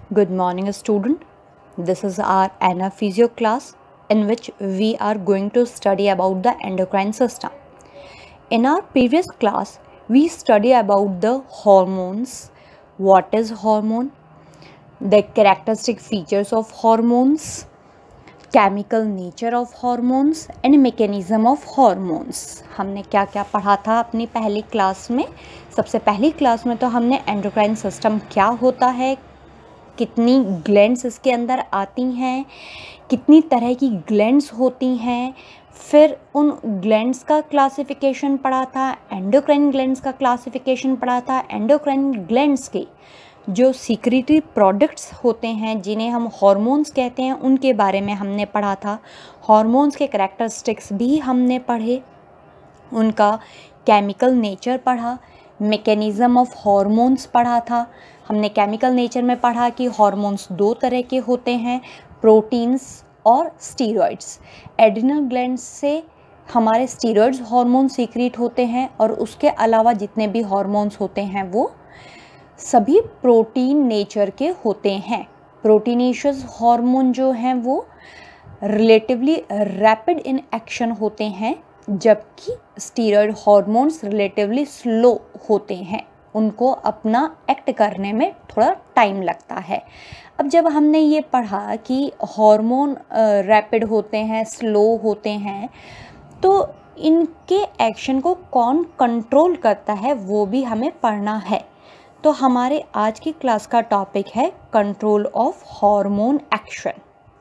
Good morning, student. This is our anesthesia class in which we are going to study about the endocrine system. In our previous class, we study about the hormones, what is hormone, the characteristic features of hormones, chemical nature of hormones and mechanism of hormones. हमने क्या क्या पढ़ा था अपनी पहली class में। सबसे पहली क्लास में तो हमने एंडोक्राइन सिस्टम क्या होता है, कितनी ग्लैंड्स इसके अंदर आती हैं, कितनी तरह की ग्लैंड्स होती हैं, फिर उन ग्लैंड्स का क्लासिफिकेशन पढ़ा था, एंडोक्राइन ग्लैंड्स का क्लासिफिकेशन पढ़ा था। एंडोक्राइन ग्लैंड्स के जो सीक्रेटरी प्रोडक्ट्स होते हैं जिन्हें हम हार्मोन्स कहते हैं उनके बारे में हमने पढ़ा था। हार्मोन्स के कैरेक्टरिस्टिक्स भी हमने पढ़े, उनका केमिकल नेचर पढ़ा, मैकेनिज्म ऑफ हार्मोन्स पढ़ा था। हमने केमिकल नेचर में पढ़ा कि हार्मोन्स दो तरह के होते हैं, प्रोटीन्स और स्टीरॉइड्स। एड्रिनल ग्लैंड्स से हमारे स्टीरॉइड्स हार्मोन सीक्रेट होते हैं और उसके अलावा जितने भी हार्मोन्स होते हैं वो सभी प्रोटीन नेचर के होते हैं। प्रोटीनेशियस हार्मोन जो हैं वो रिलेटिवली रैपिड इन एक्शन होते हैं, जबकि स्टीरॉयड हार्मोन्स रिलेटिवली स्लो होते हैं, उनको अपना एक्ट करने में थोड़ा टाइम लगता है। अब जब हमने ये पढ़ा कि हार्मोन रैपिड होते हैं, स्लो होते हैं, तो इनके एक्शन को कौन कंट्रोल करता है वो भी हमें पढ़ना है। तो हमारे आज की क्लास का टॉपिक है कंट्रोल ऑफ हार्मोन एक्शन।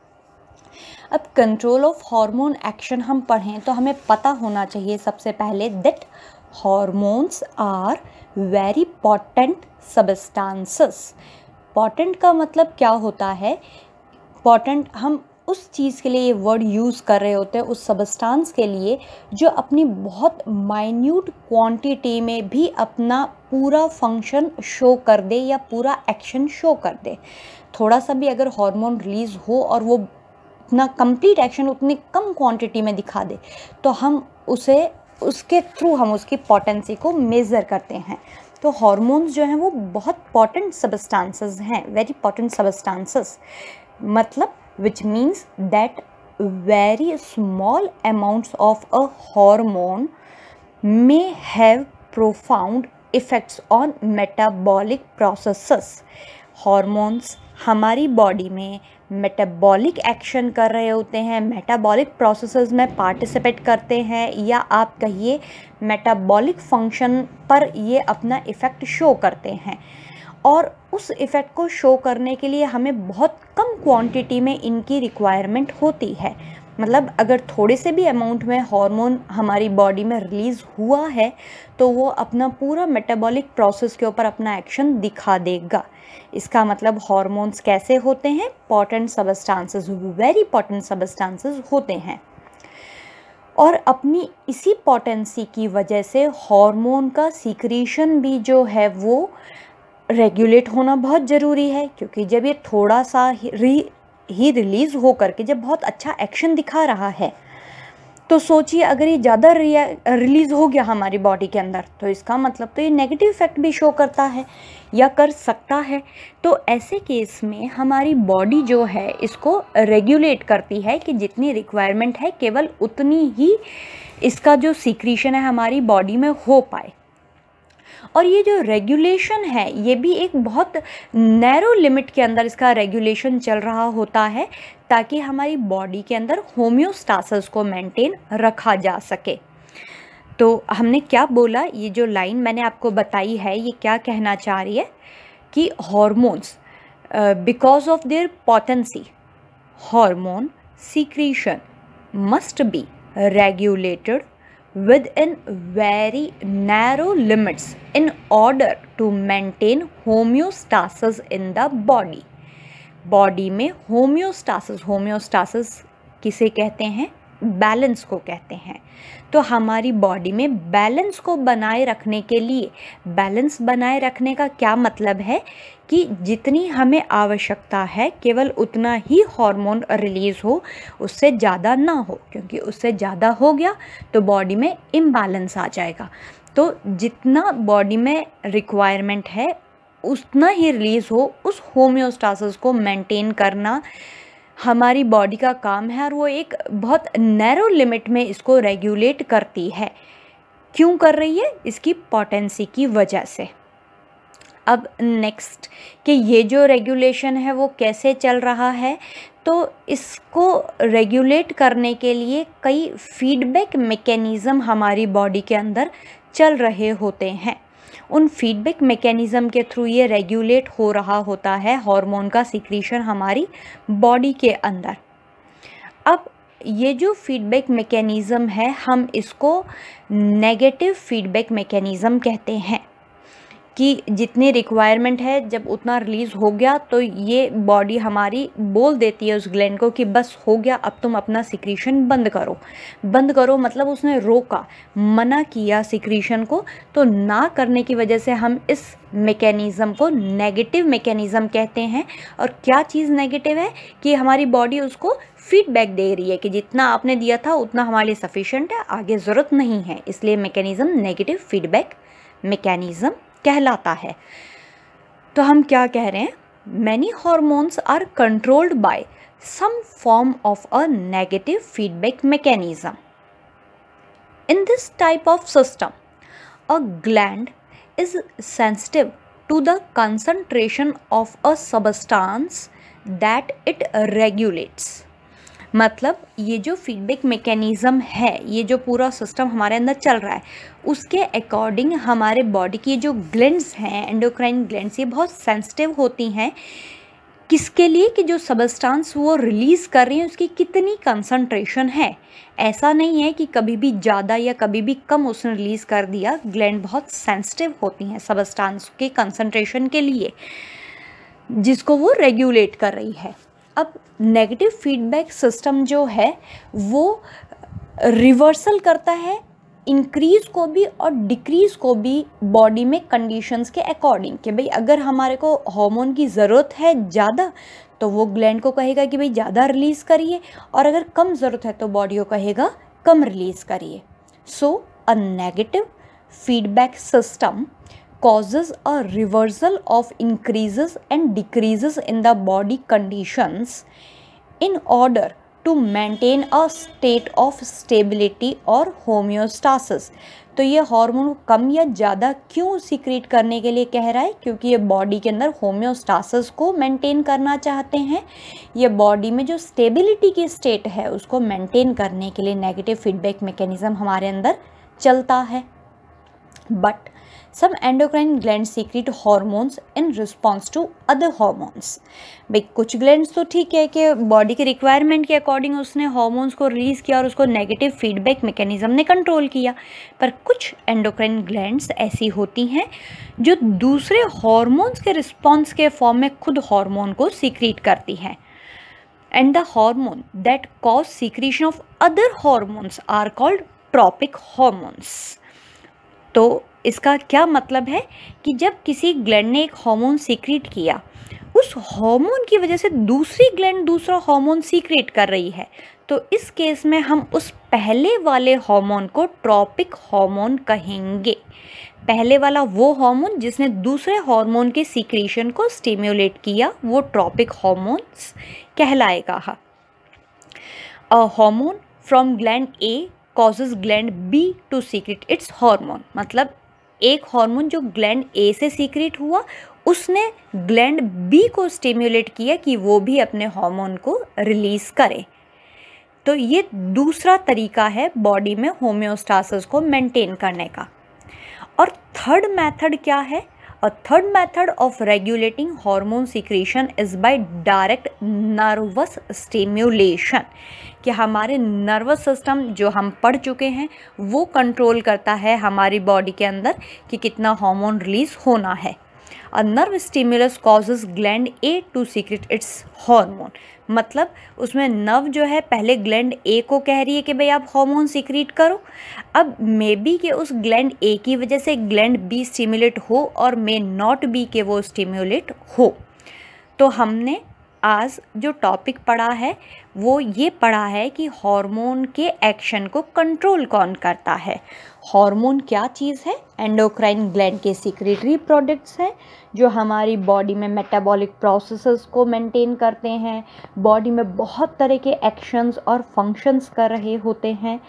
अब कंट्रोल ऑफ हार्मोन एक्शन हम पढ़ें तो हमें पता होना चाहिए सबसे पहले that hormones are very potent substances. Potent का मतलब क्या होता है? पोटेंट हम उस चीज़ के लिए ये वर्ड यूज़ कर रहे होते हैं, उस सब्सटेंस के लिए जो अपनी बहुत माइन्यूट क्वांटिटी में भी अपना पूरा फंक्शन शो कर दे या पूरा एक्शन शो कर दे। थोड़ा सा भी अगर हार्मोन रिलीज़ हो और वो अपना कंप्लीट एक्शन उतनी कम क्वांटिटी में दिखा दे तो हम उसके थ्रू हम उसकी पोटेंसी को मेज़र करते हैं। तो हार्मोन्स जो हैं वो बहुत पोटेंट सब्सटेंसेस हैं, वेरी पोटेंट सब्सटेंसेस, मतलब which means that very small amounts of a hormone may have profound effects on metabolic processes. Hormones हमारी बॉडी में मेटाबॉलिक एक्शन कर रहे होते हैं, मेटाबॉलिक प्रोसेसेस में पार्टिसिपेट करते हैं, या आप कहिए मेटाबॉलिक फंक्शन पर ये अपना इफ़ेक्ट शो करते हैं। और उस इफ़ेक्ट को शो करने के लिए हमें बहुत कम क्वांटिटी में इनकी रिक्वायरमेंट होती है। मतलब अगर थोड़े से भी अमाउंट में हार्मोन हमारी बॉडी में रिलीज़ हुआ है तो वो अपना पूरा मेटाबॉलिक प्रोसेस के ऊपर अपना एक्शन दिखा देगा। इसका मतलब हार्मोन्स कैसे होते हैं? Potent substances, very potent substances होते हैं। और अपनी इसी पोटेंसी की वजह से हार्मोन का सीक्रेशन भी जो है वो रेगुलेट होना बहुत ज़रूरी है, क्योंकि जब ये थोड़ा सा ही रिलीज़ हो करके जब बहुत अच्छा एक्शन दिखा रहा है तो सोचिए अगर ये ज़्यादा रिलीज़ हो गया हमारी बॉडी के अंदर तो इसका मतलब तो ये नेगेटिव इफ़ेक्ट भी शो करता है या कर सकता है। तो ऐसे केस में हमारी बॉडी जो है इसको रेगुलेट करती है कि जितनी रिक्वायरमेंट है केवल उतनी ही इसका जो सीक्रेशन है हमारी बॉडी में हो पाए। और ये जो रेगुलेशन है ये भी एक बहुत नैरो लिमिट के अंदर इसका रेगुलेशन चल रहा होता है, ताकि हमारी बॉडी के अंदर होम्योस्टासिस को मेंटेन रखा जा सके। तो हमने क्या बोला, ये जो लाइन मैंने आपको बताई है ये क्या कहना चाह रही है कि hormones because of their potency hormone secretion must be regulated within very narrow limits in order to maintain homeostasis in the body. Body में होम्योस्टासिस किसे कहते हैं? बैलेंस को कहते हैं। तो हमारी बॉडी में बैलेंस को बनाए रखने के लिए, बैलेंस बनाए रखने का क्या मतलब है कि जितनी हमें आवश्यकता है केवल उतना ही हार्मोन रिलीज़ हो, उससे ज़्यादा ना हो, क्योंकि उससे ज़्यादा हो गया तो बॉडी में इम्बैलेंस आ जाएगा। तो जितना बॉडी में रिक्वायरमेंट है उतना ही रिलीज़ हो, उस होम्योस्टासिस को मेंटेन करना हमारी बॉडी का काम है और वो एक बहुत नैरो लिमिट में इसको रेगुलेट करती है। क्यों कर रही है? इसकी पोटेंसी की वजह से। अब नेक्स्ट कि ये जो रेगुलेशन है वो कैसे चल रहा है, तो इसको रेगुलेट करने के लिए कई फीडबैक मैकेनिज़्म हमारी बॉडी के अंदर चल रहे होते हैं। उन फीडबैक मैकेनिज़्म के थ्रू ये रेगुलेट हो रहा होता है हार्मोन का सिक्रीशन हमारी बॉडी के अंदर। अब ये जो फीडबैक मैकेनिज़्म है, हम इसको नेगेटिव फीडबैक मैकेनिज़्म कहते हैं कि जितनी रिक्वायरमेंट है जब उतना रिलीज़ हो गया तो ये बॉडी हमारी बोल देती है उस ग्लैंड को कि बस हो गया, अब तुम अपना सिक्रीशन बंद करो। बंद करो मतलब उसने रोका, मना किया सिक्रीशन को, तो ना करने की वजह से हम इस मैकेनिज़्म को नेगेटिव मैकेनिज़्म कहते हैं। और क्या चीज़ नेगेटिव है कि हमारी बॉडी उसको फीडबैक दे रही है कि जितना आपने दिया था उतना हमारे लिए सफिशेंट है, आगे ज़रूरत नहीं है, इसलिए मैकेनिज़्म नेगेटिव फीडबैक मैकेनिज़्म कहलाता है। तो हम क्या कह रहे हैं? Many hormones are controlled by some form of a negative feedback mechanism. In this type of system a gland is sensitive to the concentration of a substance that it regulates. मतलब ये जो फीडबैक मैकेनिज़्म है, ये जो पूरा system हमारे अंदर चल रहा है, उसके अकॉर्डिंग हमारे बॉडी की जो ग्लैंड्स हैं, एंडोक्राइन ग्लैंड्स, ये बहुत सेंसिटिव होती हैं। किसके लिए? कि जो सबस्टांस वो रिलीज़ कर रही हैं उसकी कितनी कंसंट्रेशन है। ऐसा नहीं है कि कभी भी ज़्यादा या कभी भी कम उसने रिलीज़ कर दिया। ग्लैंड बहुत सेंसिटिव होती हैं सबस्टांस के कंसंट्रेशन के लिए, जिसको वो रेगुलेट कर रही है। अब नेगेटिव फीडबैक सिस्टम जो है वो रिवर्सल करता है इंक्रीज़ को भी और डिक्रीज़ को भी बॉडी में कंडीशंस के अकॉर्डिंग। कि भाई अगर हमारे को हार्मोन की ज़रूरत है ज़्यादा तो वो ग्लैंड को कहेगा कि भाई ज़्यादा रिलीज़ करिए, और अगर कम ज़रूरत है तो बॉडी को कहेगा कम रिलीज़ करिए। So a negative feedback system causes a reversal of increases and decreases in the body conditions in order to maintain a state of stability or homeostasis। तो ये हार्मोन कम या ज़्यादा क्यों सीक्रेट करने के लिए कह रहा है? क्योंकि ये बॉडी के अंदर होम्योस्टासिस को मेंटेन करना चाहते हैं। ये बॉडी में जो स्टेबिलिटी की स्टेट है उसको मेंटेन करने के लिए नेगेटिव फीडबैक मैकेनिज्म हमारे अंदर चलता है। But some endocrine glands secrete hormones in response to other hormones। भाई कुछ ग्लैंड्स तो ठीक है कि बॉडी के रिक्वायरमेंट के अकॉर्डिंग उसने हार्मोन्स को रिलीज़ किया और उसको नेगेटिव फीडबैक मैकेनिज्म ने कंट्रोल किया, पर कुछ एंडोक्राइन ग्लैंड्स ऐसी होती हैं जो दूसरे हार्मोन्स के रिस्पॉन्स के फॉर्म में खुद हार्मोन को सीक्रेट करती हैं। And the hormone that cause secretion of other hormones are called tropic hormones. तो इसका क्या मतलब है कि जब किसी ग्लैंड ने एक हार्मोन सीक्रेट किया, उस हार्मोन की वजह से दूसरी ग्लैंड दूसरा हार्मोन सीक्रेट कर रही है, तो इस केस में हम उस पहले वाले हार्मोन को ट्रॉपिक हार्मोन कहेंगे। पहले वाला वो हार्मोन जिसने दूसरे हार्मोन के सीक्रेशन को स्टिम्युलेट किया वो ट्रॉपिक हार्मोन्स कहलाएगा। A hormone from gland A causes gland B to secrete its hormone. मतलब एक हार्मोन जो ग्लैंड ए से सीक्रेट हुआ उसने ग्लैंड बी को स्टिम्युलेट किया कि वो भी अपने हार्मोन को रिलीज़ करे। तो ये दूसरा तरीका है बॉडी में होम्योस्टासिस को मेंटेन करने का। और थर्ड मेथड क्या है? A third method of regulating hormone secretion is by direct nervous stimulation। कि हमारे नर्वस सिस्टम जो हम पढ़ चुके हैं वो कंट्रोल करता है हमारी बॉडी के अंदर कि कितना हार्मोन रिलीज होना है। A nerve stimulus causes gland A to secrete its hormone। मतलब उसमें नर्व जो है पहले ग्लैंड ए को कह रही है कि भाई आप हार्मोन सीक्रेट करो। अब मे बी के उस ग्लैंड ए की वजह से ग्लैंड बी स्टिमुलेट हो और मे नॉट बी के वो स्टिमुलेट हो। तो हमने आज जो टॉपिक पढ़ा है वो ये पढ़ा है कि हार्मोन के एक्शन को कंट्रोल कौन करता है। हार्मोन क्या चीज़ है? एंडोक्राइन ग्लैंड के सिक्रेटरी प्रोडक्ट्स हैं जो हमारी बॉडी में मेटाबॉलिक प्रोसेसेस को मेंटेन करते हैं, बॉडी में बहुत तरह के एक्शंस और फंक्शंस कर रहे होते हैं।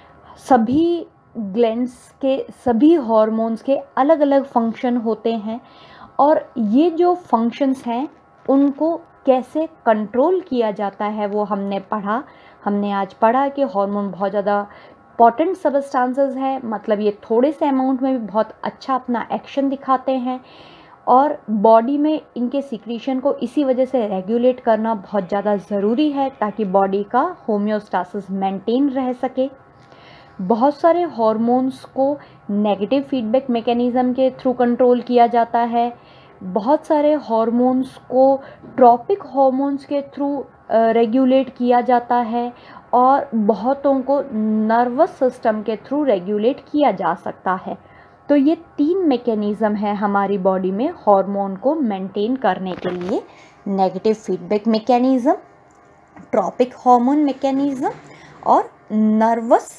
सभी ग्लैंड्स के सभी हार्मोन्स के अलग अलग फंक्शन होते हैं और ये जो फंक्शंस हैं उनको कैसे कंट्रोल किया जाता है वो हमने पढ़ा। हमने आज पढ़ा कि हार्मोन बहुत ज़्यादा पोटेंट सबस्टांसेस है, मतलब ये थोड़े से अमाउंट में भी बहुत अच्छा अपना एक्शन दिखाते हैं और बॉडी में इनके सिक्रीशन को इसी वजह से रेगुलेट करना बहुत ज़्यादा ज़रूरी है ताकि बॉडी का होम्योस्टासिस मेंटेन रह सके। बहुत सारे हार्मोन्स को नेगेटिव फीडबैक मैकेनिज़्म के थ्रू कंट्रोल किया जाता है, बहुत सारे हार्मोन्स को ट्रॉपिक हार्मोन्स के थ्रू रेगुलेट किया जाता है और बहुतों को नर्वस सिस्टम के थ्रू रेगुलेट किया जा सकता है। तो ये 3 मैकेनिज़्म है हमारी बॉडी में हार्मोन को मेंटेन करने के लिए, negative feedback mechanism, tropic hormone mechanism और नर्वस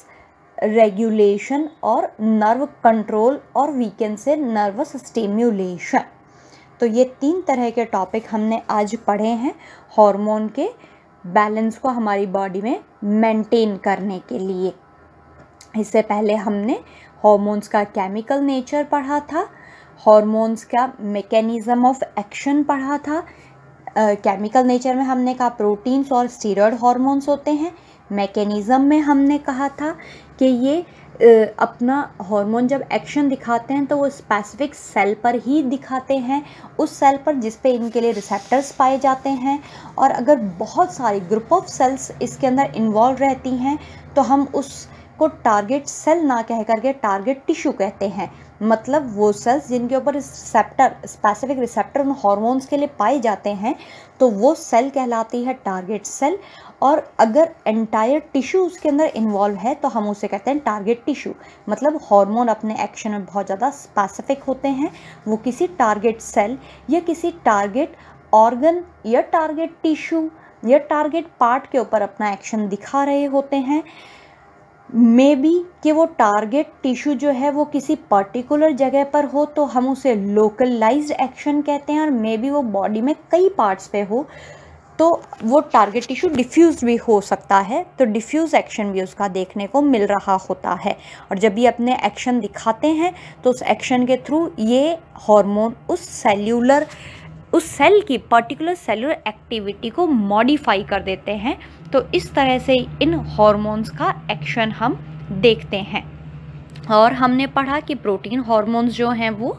रेगुलेशन और नर्व कंट्रोल और we can say nervous stimulation. तो ये 3 तरह के टॉपिक हमने आज पढ़े हैं हार्मोन के बैलेंस को हमारी बॉडी में मेंटेन करने के लिए। इससे पहले हमने हार्मोन्स का केमिकल नेचर पढ़ा था, हार्मोन्स का मैकेनिज़्म ऑफ एक्शन पढ़ा था। केमिकल नेचर में हमने कहा प्रोटीन्स और स्टीरॉयड हार्मोन्स होते हैं। मैकेनिज़्म में हमने कहा था कि ये अपना हार्मोन जब एक्शन दिखाते हैं तो वो स्पेसिफिक सेल पर ही दिखाते हैं, उस सेल पर जिस पे इनके लिए रिसेप्टर्स पाए जाते हैं। और अगर बहुत सारी ग्रुप ऑफ सेल्स इसके अंदर इन्वॉल्व रहती हैं तो हम उसको टारगेट सेल ना कह करके टारगेट टिश्यू कहते हैं। मतलब वो सेल्स जिनके ऊपर रिसेप्टर, स्पेसिफिक रिसेप्टर उन हार्मोन्स के लिए पाए जाते हैं तो वो सेल कहलाती है टारगेट सेल। और अगर एंटायर टिश्यू उसके अंदर इन्वॉल्व है तो हम उसे कहते हैं टारगेट टिश्यू। मतलब हार्मोन अपने एक्शन में बहुत ज़्यादा स्पेसिफिक होते हैं, वो किसी टारगेट सेल या किसी टारगेट ऑर्गन या टारगेट टिश्यू या टारगेट पार्ट के ऊपर अपना एक्शन दिखा रहे होते हैं। मे बी कि वो टारगेट टिश्यू जो है वो किसी पर्टिकुलर जगह पर हो तो हम उसे लोकलाइज्ड एक्शन कहते हैं, और मे बी वो बॉडी में कई पार्ट्स पे हो तो वो टारगेट टिश्यू डिफ्यूज भी हो सकता है, तो डिफ्यूज एक्शन भी उसका देखने को मिल रहा होता है। और जब ये अपने एक्शन दिखाते हैं तो उस एक्शन के थ्रू ये हार्मोन उस सेल की पर्टिकुलर सेलुलर एक्टिविटी को मॉडिफाई कर देते हैं। तो इस तरह से इन हार्मोन्स का एक्शन हम देखते हैं। और हमने पढ़ा कि प्रोटीन हार्मोन्स जो हैं वो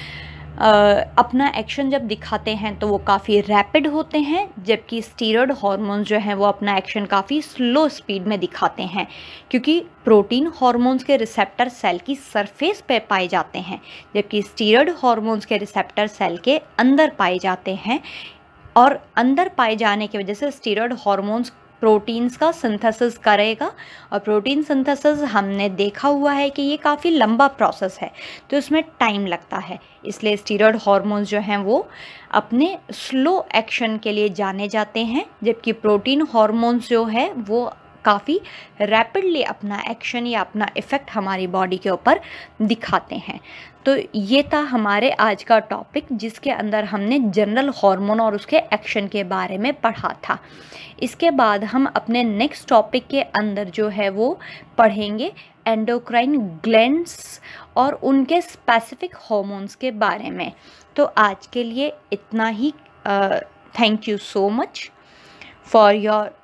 अपना एक्शन जब दिखाते हैं तो वो काफ़ी रैपिड होते हैं, जबकि स्टीरॉयड हार्मोन्स जो हैं वो अपना एक्शन काफ़ी स्लो स्पीड में दिखाते हैं, क्योंकि प्रोटीन हार्मोन्स के रिसेप्टर सेल की सरफेस पे पाए जाते हैं जबकि स्टीरॉयड हार्मोन्स के रिसेप्टर सेल के अंदर पाए जाते हैं। और अंदर पाए जाने की वजह से स्टीरॉयड हार्मोन्स प्रोटीन्स का सिंथेसिस करेगा, और प्रोटीन सिंथेसिस हमने देखा हुआ है कि ये काफ़ी लंबा प्रोसेस है तो इसमें टाइम लगता है। इसलिए स्टीरॉयड हार्मोन्स जो हैं वो अपने स्लो एक्शन के लिए जाने जाते हैं, जबकि प्रोटीन हार्मोन्स जो है वो काफ़ी रैपिडली अपना एक्शन या अपना इफ़ेक्ट हमारी बॉडी के ऊपर दिखाते हैं। तो ये था हमारे आज का टॉपिक जिसके अंदर हमने जनरल हार्मोन और उसके एक्शन के बारे में पढ़ा था। इसके बाद हम अपने नेक्स्ट टॉपिक के अंदर जो है वो पढ़ेंगे एंडोक्राइन ग्लैंड्स और उनके स्पेसिफिक हार्मोन्स के बारे में। तो आज के लिए इतना ही। Thank you so much for your